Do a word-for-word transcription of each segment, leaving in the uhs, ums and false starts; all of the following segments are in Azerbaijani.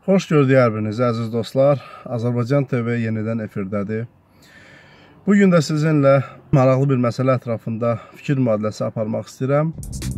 Xoş gördük hər birinizi, əziz dostlar. Azərbaycan T V yenidən efirdədir. Bugün də sizinlə maraqlı bir məsələ ətrafında fikir mübadiləsi aparmaq istəyirəm.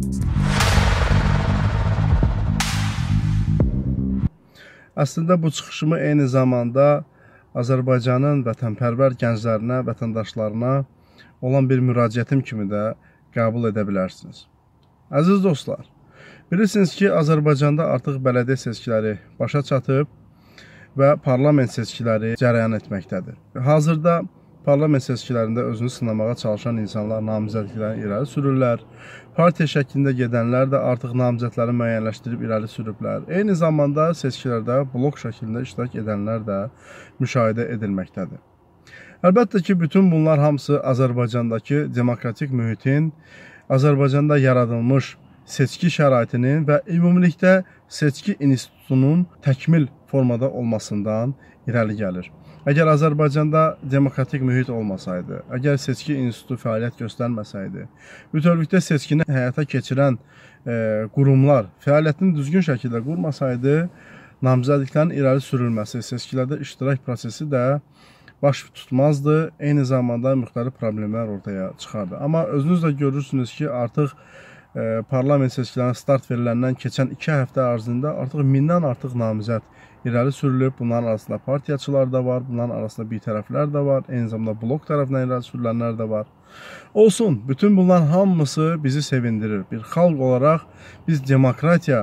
Əslində bu çıxışımı eyni zamanda Azərbaycanın vətənpərvər gənclərinə, vətəndaşlarına olan bir müraciətim kimi də qəbul edə bilərsiniz. Əziz dostlar, bilirsiniz ki, Azərbaycanda artıq bələdiyyə seçkiləri başa çatıb və parlament seçkiləri cərəyan etməkdədir. Hazırda parlament seçkilərində özünü sınamağa çalışan insanlar namizədliklərini irəli sürürlər. Partiya şəklində gedənlər də artıq namizədləri müəyyənləşdirib irəli sürüblər. Eyni zamanda seçkilərdə blok şəklində iştirak edənlər də müşahidə edilməkdədir. Əlbəttə ki, bütün bunlar hamısı Azərbaycandakı demokratik mühitin, Azərbaycanda yaradılmış seçki şəraitinin və ümumilikdə seçki institutunun təkmil formada olmasından irəli gəlir. Əgər Azərbaycanda demokratik mühit olmasaydı, əgər seçki institutu fəaliyyət göstərməsəydi, bütövlükdə seçkini həyata keçirən e, qurumlar fəaliyyətini düzgün şəkildə qurmasaydı, namizədliklərin irəli sürülməsi, seçkilərdə iştirak prosesi də baş tutmazdı, eyni zamanda müxtəlif problemlər ortaya çıxardı. Amma özünüz də görürsünüz ki, artıq e, parlament seçkilərinin start veriləndən keçən iki həftə ərzində artıq mindən artıq namizəd irəli sürülüb. Bunların arasında partiyaçılar da var, bunların arasında bir tərəflər də var, eyni zamanda blok tərəfindən irəli sürülənlər də var. Olsun, bütün bunlar hamısı bizi sevindirir. Bir xalq olaraq biz demokratiya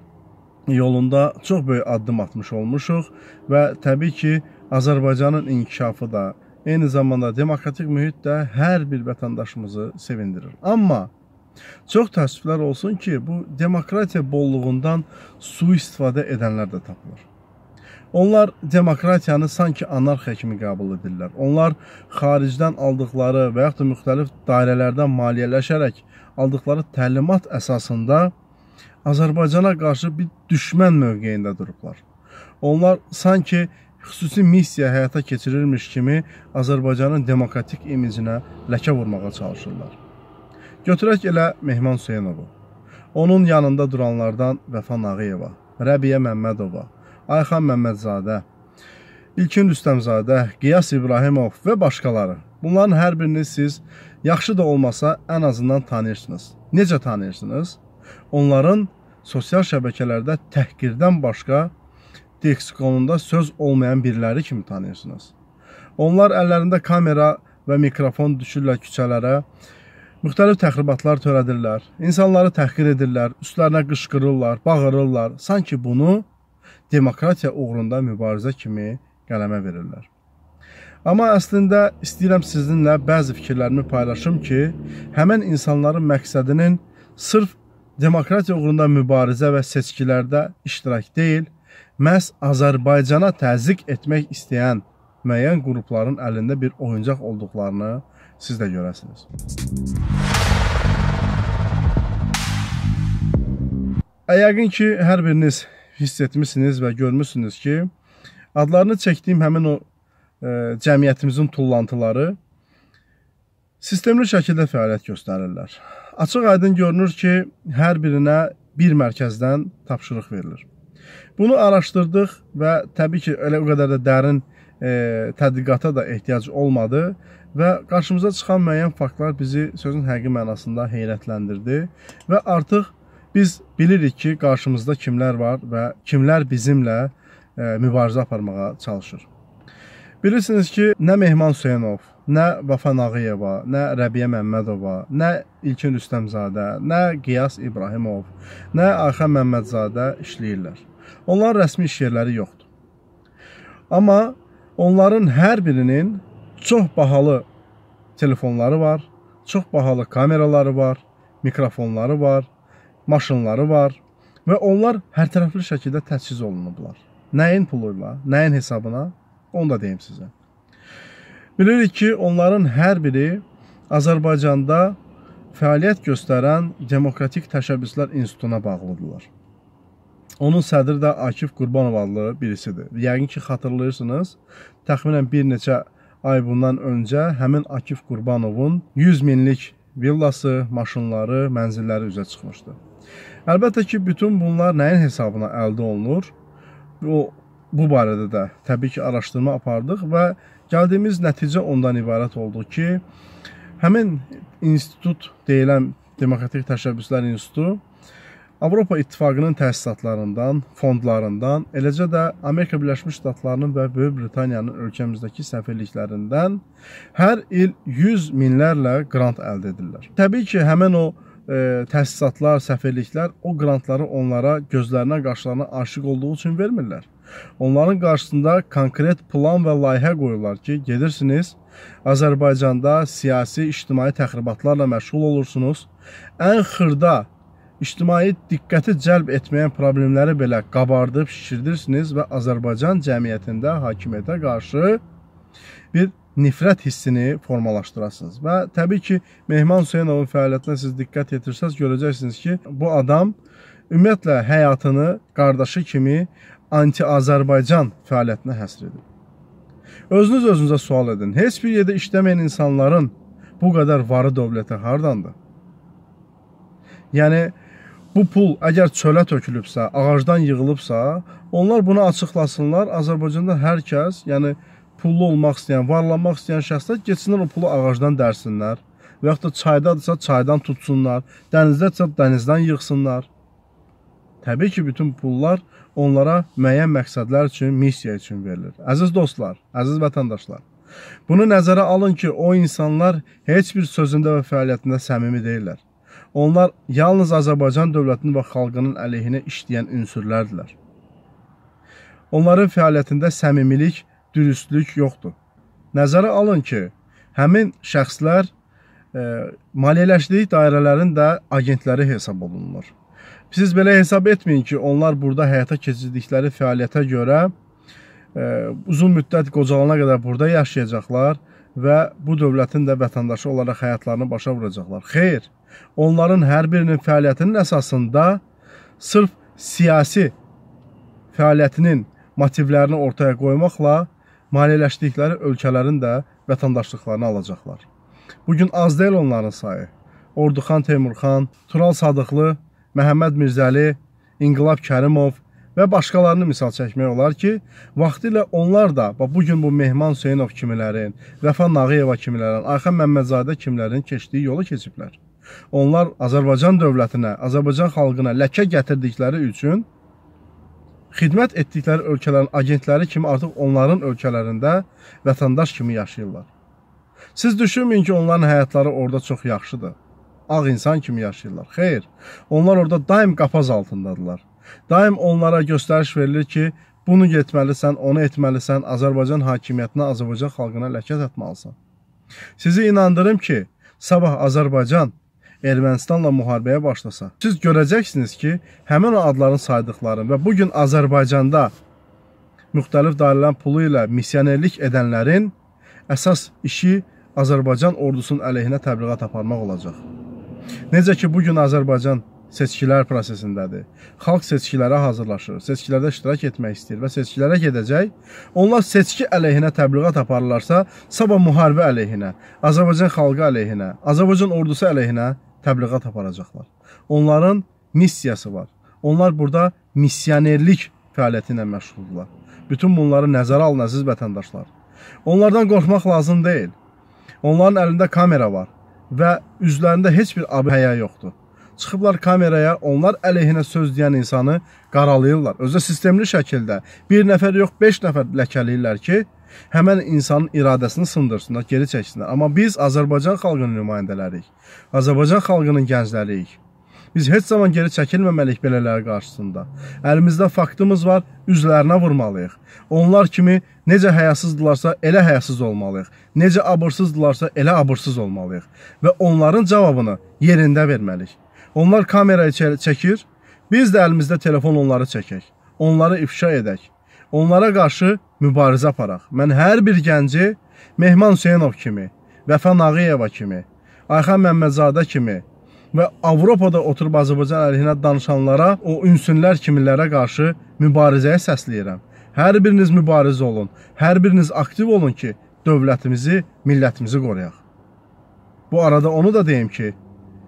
yolunda çox böyük addım atmış olmuşuq və təbii ki, Azərbaycanın inkişafı da, eyni zamanda demokratik mühit də hər bir vətəndaşımızı sevindirir. Amma çox təəssüflər olsun ki, bu demokratiya bolluğundan sui-istifadə edənlər də tapılır. Onlar demokratiyanı sanki anarxiya kimi qəbul edirlər. Onlar xaricdən aldıqları və yaxud da müxtəlif dairələrdən maliyyələşərək aldıqları təlimat əsasında Azərbaycana qarşı bir düşmən mövqeyində durublar. Onlar sanki xüsusi missiya həyata keçirirmiş kimi Azərbaycanın demokratik imicinə ləkə vurmağa çalışırlar. Götürək elə Mehman Hüseynovu, onun yanında duranlardan Vəfa Nağıyeva, Rəbiyə Məmmədova, Ayxan Məmmədzadə, İlkin Rüstəmzadə, Qiyas İbrahimov və başqaları. Bunların hər birini siz yaxşı da olmasa ən azından tanıyırsınız. Necə tanıyırsınız? Onların sosial şəbəkələrdə təhqirdən başqa leksikonunda söz olmayan biriləri kimi tanıyırsınız. Onlar əllərində kamera və mikrofon düşürlər küçələrə, müxtəlif təxribatlar törədirlər, insanları təhqir edirlər, üstlərinə qışqırırlar, bağırırlar. Sanki bunu demokratiya uğrunda mübarizə kimi qələmə verirlər. Amma əslində istəyirəm sizinlə bəzi fikirlərimi paylaşım ki, həmən insanların məqsədinin sırf demokratiya uğrunda mübarizə və seçkilərdə iştirak deyil, məhz Azərbaycana təzyiq etmək istəyən müəyyən qrupların əlində bir oyuncaq olduqlarını siz də görəsiniz. Yəqin ki, hər biriniz hiss etmişsiniz və görmüşsünüz ki, adlarını çəkdiyim həmin o e, cəmiyyətimizin tullantıları sistemli şəkildə fəaliyyət göstərirlər. Açıq aydın görünür ki, hər birinə bir mərkəzdən tapşırıq verilir. Bunu araşdırdıq və təbii ki, elə o qədər də dərin e, tədqiqata da ehtiyac olmadı və qarşımıza çıxan müəyyən faktlar bizi sözün həqiqi mənasında heyrətləndirdi və artıq biz bilirik ki, qarşımızda kimlər var və kimlər bizimlə e, mübarizə aparmağa çalışır. Bilirsiniz ki, nə Mehman Hüseynov, nə Vəfa Nağıyeva, nə Rəbiyə Məmmədova, nə İlkin Rüstəmzadə, nə Qiyas İbrahimov, nə Ayxan Məmmədzadə işləyirlər. Onların rəsmi iş yerləri yoxdur. Amma onların hər birinin çox bahalı telefonları var, çox bahalı kameraları var, mikrofonları var, maşınları var və onlar hər tərəfli şəkildə təchiz olunublar. Nəyin puluyla, nəyin hesabına, onu da deyim sizə. Bilirik ki, onların hər biri Azərbaycanda fəaliyyət göstərən Demokratik Təşəbbüslər İnstitutuna bağlıdırlar. Onun sədri də Akif Qurbanov adlı birisidir. Yəqin ki, xatırlayırsınız, təxminən bir neçə ay bundan öncə həmin Akif Qurbanovun yüz minlik villası, maşınları, mənzilləri üzə çıxmışdı. Əlbəttə ki, bütün bunlar nəyin hesabına əldə olunur? o bu barədə də təbii ki, araşdırma apardıq və gəldiyimiz nəticə ondan ibarət oldu ki, həmin institut deyilən Demokratik Təşəbbüslər İnstitutu Avropa İttifaqının təsisatlarından, fondlarından, eləcə də Amerika Birləşmiş Ştatlarının və Böyük Britaniyanın ölkəmizdəki səfirliklərindən hər il yüz minlərlə qrant əldə edirlər. Təbii ki, həmin o e, təsisatlar, səfirliklər o qrantları onlara gözlərinə, qarşılarına aşiq olduğu üçün vermirlər. Onların qarşısında konkret plan və layihə qoyurlar ki, gedirsiniz, Azərbaycanda siyasi, ictimai təxribatlarla məşğul olursunuz, ən xırda İctimai diqqəti cəlb etməyən problemləri belə qabardıb şişirdirsiniz və Azərbaycan cəmiyyətində hakimiyyətə qarşı bir nifrət hissini formalaşdırasınız. Və təbii ki, Mehman Hüseynovun fəaliyyətinə siz diqqət yetirsəz, görəcəksiniz ki, bu adam ümumiyyətlə həyatını qardaşı kimi anti-Azərbaycan fəaliyyətinə həsr edib. Özünüz özünüzə sual edin, heç bir yerdə işləməyən insanların bu qədər varı dövləti hardandır? Yəni, bu pul əgər çölə tökülübsə, ağacdan yığılıbsa, onlar bunu açıqlasınlar. Azərbaycanda hər kəs, yəni pullu olmaq istəyən, varlanmaq istəyən şəxslər geçsinlər o pulu ağacdan dərsinlər. Və yaxud da çaydadırsa çaydan tutsunlar, dənizdədirsə dənizdən yığsınlar. Təbii ki, bütün pullar onlara müəyyən məqsədlər üçün, missiya üçün verilir. Əziz dostlar, əziz vətəndaşlar, bunu nəzərə alın ki, o insanlar heç bir sözündə və fəaliyyətində səmimi deyirlər. Onlar yalnız Azərbaycan dövlətinin və xalqının əleyhinə işləyən ünsürlərdirlər. Onların fəaliyyətində səmimilik, dürüstlük yoxdur. Nəzərə alın ki, həmin şəxslər e, maliyyələşdiyi dairələrin də agentləri hesab olunur. Siz belə hesab etməyin ki, onlar burada həyata keçirdikləri fəaliyyətə görə e, uzun müddət qocalana qədər burada yaşayacaqlar və bu dövlətin də vətəndaşı olaraq həyatlarını başa vuracaqlar. Xeyr, onların hər birinin fəaliyyətinin əsasında sırf siyasi fəaliyyətinin motivlərini ortaya qoymaqla maliyyələşdikləri ölkələrin də vətəndaşlıqlarını alacaqlar. Bugün az deyil onların sayı. Orduxan Teymurxan, Tural Sadıqlı, Məhəmməd Mirzəli, İnqilab Kərimov və başqalarını misal çəkmək olar ki, vaxtilə onlar da, bugün bu Mehman Hüseynov kimilərin, Vəfa Nağıyeva kimilərin, Ayxan Məmmədzadə kimilərin keçdiyi yolu keçiblər. Onlar Azərbaycan dövlətinə, Azərbaycan xalqına ləkə gətirdikləri üçün xidmət etdikləri ölkələrin agentləri kimi artıq onların ölkələrində vətəndaş kimi yaşayırlar. Siz düşünməyin ki, onların həyatları orada çox yaxşıdır. Ağ insan kimi yaşayırlar. Xeyr, onlar orada daim qapaz altındadırlar. Daim onlara göstəriş verilir ki, bunu getməlisən, onu etməlisən, Azərbaycan hakimiyyətinə, Azərbaycan xalqına ləkə atmalısan. Sizi inandırım ki, sabah Azərbaycan Ermənistanla müharibəyə başlasa, siz görəcəksiniz ki, həmin o adların saydıqların və bugün Azərbaycanda müxtəlif dairələrin pulu ilə missionerlik edənlərin əsas işi Azərbaycan ordusunun əleyhinə təbliğat aparmaq olacaq. Necə ki, bugün Azərbaycan seçkilər prosesindədir. Xalq seçkilərə hazırlaşır, seçkilərdə iştirak etmək istəyir və seçkilərə gedəcək. Onlar seçki əleyhinə təbliğat aparırlarsa, sabah müharibə əleyhinə, Azərbaycan xalqı əleyhinə, Azərbaycan ordusu əleyhinə təbliğat aparacaqlar. Onların missiyası var. Onlar burada missionerlik fəaliyyəti ilə məşğuldurlar. Bütün bunları nəzərə alın, əziz vətəndaşlar. Onlardan qorxmaq lazım deyil. Onların əlində kamera var və üzlərində heç bir ab-həya yoxdur. Çıxıblar kameraya, onlar əleyhinə söz deyən insanı qaralayırlar. Özü sistemli şəkildə bir nəfər yox, beş nəfər ləkələyirlər ki, həmən insanın iradəsini sındırsınlar, geri çəksinlər. Amma biz Azərbaycan xalqının nümayəndələriyik, Azərbaycan xalqının gəncləriyik. Biz heç zaman geri çəkilməməliyik belələri qarşısında. Əlimizdə faktımız var, üzlərinə vurmalıyıq. Onlar kimi necə həyasızdılarsa, elə həyasız olmalıyıq. Necə abırsızdılarsa, elə abırsız olmalıyıq. Və onların cavabını yerində verməliyik. Onlar kamerayı çəkir, biz də əlimizdə telefon onları çəkək. Onları ifşa edək. Onlara qarşı mübarizə aparaq. Mən hər bir gənci Mehman Hüseynov kimi, Vəfa Nağıyeva kimi, Ayxan Məmmədzadə kimi və Avropada oturub Azərbaycan əleyhinə danışanlara, o ünsünlər kimilərə qarşı mübarizəyə səsləyirəm. Hər biriniz mübarizə olun, hər biriniz aktiv olun ki, dövlətimizi, millətimizi qoruyaq. Bu arada onu da deyim ki,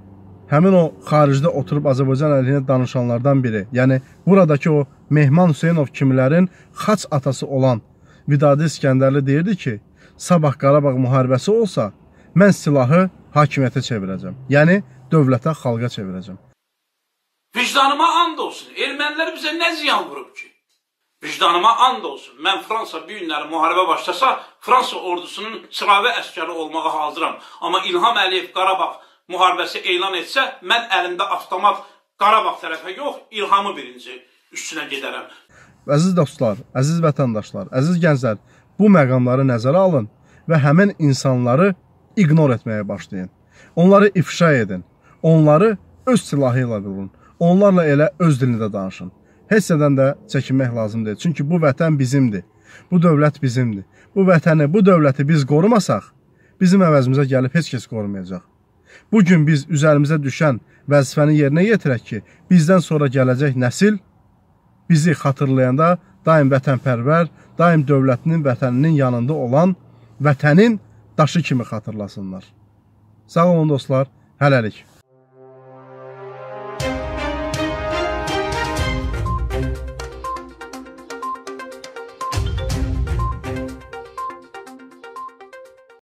həmin o xaricdə oturub Azərbaycan əleyhinə danışanlardan biri, yəni buradakı o Mehman Hüseynov kimilərin xaç atası olan Vidadi İskəndərli deyirdi ki, sabah Qarabağ müharibəsi olsa, mən silahı hakimiyyətə çevirəcəm. Yəni, dövlətə, xalqa çevirəcəm. Vicdanıma and olsun. Ermənilər bizə nə ziyan vurub ki? Vicdanıma and olsun. Mən Fransa bir günləri müharibə başlasa, Fransa ordusunun sıravi əskəri olmağa hazıram. Amma İlham Əliyev Qarabağ müharibəsi elan etsə, mən əlimdə avtomat Qarabağ tərəfə yox, İlhamı birinci üstünə gedərəm. Əziz dostlar, əziz vətəndaşlar, əziz gənclər, bu məqamları nəzərə alın və həmin insanları ignor etməyə başlayın. Onları ifşa edin. Onları öz silahı ilə vurun. Onlarla elə öz dilində danışın. Heç nədən də çəkinmək lazım deyil. Çünki bu vətən bizimdir. Bu dövlət bizimdir. Bu vətəni, bu dövləti biz qorumasaq, bizim əvəzimizə gəlib heç kəs qorumayacaq. Bugün biz üzərimizə düşən vəzifəni yerinə yetirək ki, bizdən sonra gələcək nəsil bizi xatırlayanda daim vətənpərvər, daim dövlətinin, vətəninin yanında olan vətənin daşı kimi xatırlasınlar. Sağ olun dostlar, hələlik.